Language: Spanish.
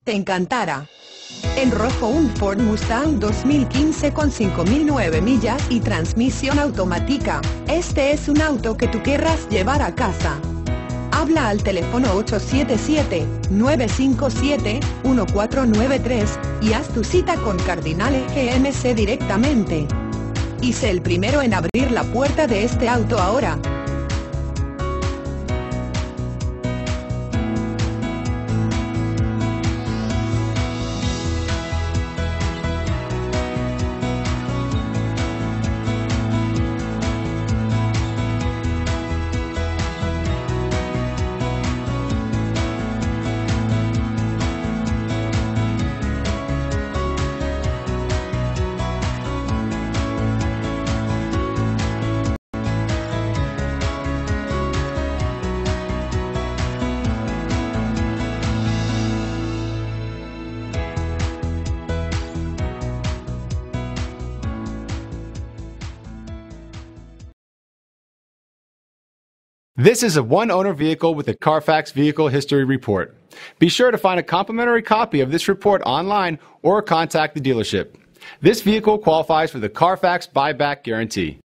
Te encantará. En rojo un Ford Mustang 2015 con 5.009 millas y transmisión automática. Este es un auto que tú querrás llevar a casa. Habla al teléfono 877-957-1493 y haz tu cita con Cardinale GMC directamente. Y sé el primero en abrir la puerta de este auto ahora. This is a one-owner vehicle with a CARFAX Vehicle History Report. Be sure to find a complimentary copy of this report online or contact the dealership. This vehicle qualifies for the CARFAX Buyback Guarantee.